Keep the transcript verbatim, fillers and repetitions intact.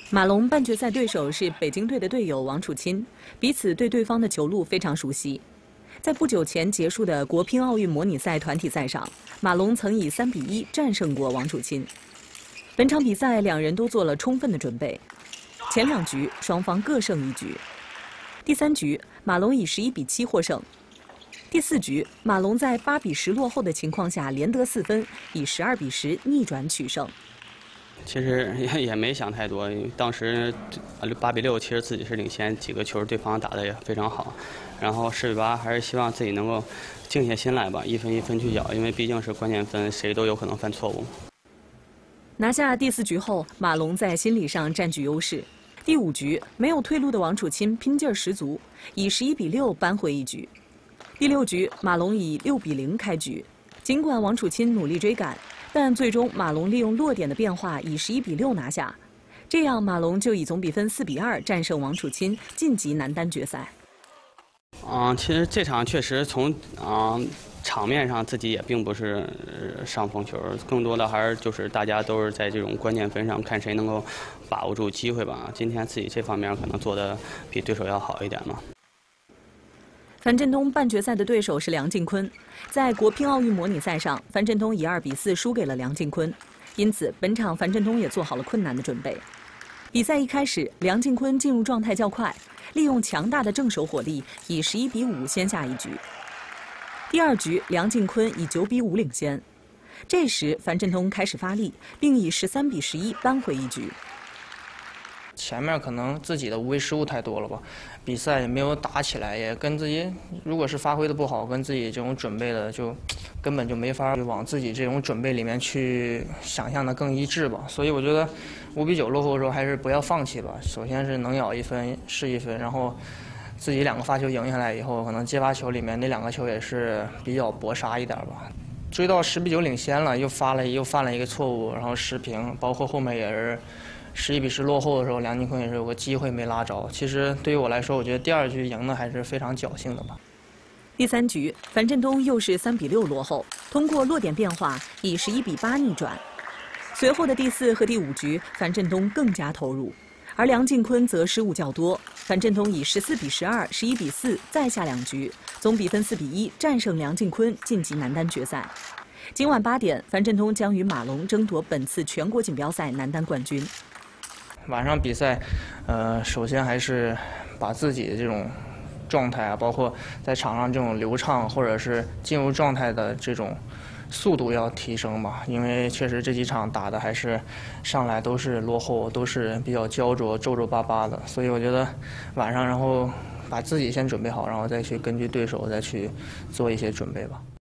马龙半决赛对手是北京队的队友王楚钦，彼此对对方的球路非常熟悉。在不久前结束的国乒奥运模拟赛团体赛上，马龙曾以三比一战胜过王楚钦。本场比赛两人都做了充分的准备，前两局双方各胜一局。第三局，马龙以十一比七获胜。第四局，马龙在八比十落后的情况下连得四分，以十二比十逆转取胜。 其实也也没想太多，因为当时八比六，其实自己是领先，几个球对方打得也非常好。然后十比八，还是希望自己能够静下心来吧，一分一分去咬，因为毕竟是关键分，谁都有可能犯错误。 拿下第四局后，马龙在心理上占据优势。第五局，没有退路的王楚钦拼劲儿十足，以十一比六扳回一局。第六局，马龙以六比零开局，尽管王楚钦努力追赶。 但最终，马龙利用落点的变化，以十一比六拿下，这样马龙就以总比分四比二战胜王楚钦，晋级男单决赛。 啊、嗯，其实这场确实从啊、嗯、场面上自己也并不是上风球，更多的还是就是大家都是在这种关键分上看谁能够把握住机会吧。今天自己这方面可能做的比对手要好一点嘛。 樊振东半决赛的对手是梁靖昆，在国乒奥运模拟赛上，樊振东以二比四输给了梁靖昆，因此本场樊振东也做好了困难的准备。比赛一开始，梁靖昆进入状态较快，利用强大的正手火力，以十一比五先下一局。第二局，梁靖昆以九比五领先，这时樊振东开始发力，并以十三比十一扳回一局。 前面可能自己的无谓失误太多了吧，比赛也没有打起来，也跟自己如果是发挥的不好，跟自己这种准备的就根本就没法往自己这种准备里面去想象的更一致吧。所以我觉得五比九落后的时候还是不要放弃吧。首先是能咬一分是一分，然后自己两个发球赢下来以后，可能接发球里面那两个球也是比较搏杀一点吧。追到十比九领先了，又发了又犯了一个错误，然后失平，包括后面也是。 十一比十落后的时候，梁靖昆也是有个机会没拉着。其实对于我来说，我觉得第二局赢的还是非常侥幸的吧。 第三局，樊振东又是三比六落后，通过落点变化以十一比八逆转。随后的第四和第五局，樊振东更加投入，而梁靖昆则失误较多。樊振东以十四比十二、十一比四再下两局，总比分四比一战胜梁靖昆，晋级男单决赛。今晚八点，樊振东将与马龙争夺本次全国锦标赛男单冠军。 晚上比赛，呃，首先还是把自己的这种状态啊，包括在场上这种流畅或者是进入状态的这种速度要提升吧。因为确实这几场打的还是上来都是落后，都是比较焦灼、皱皱巴巴的。所以我觉得晚上然后把自己先准备好，然后再去根据对手再去做一些准备吧。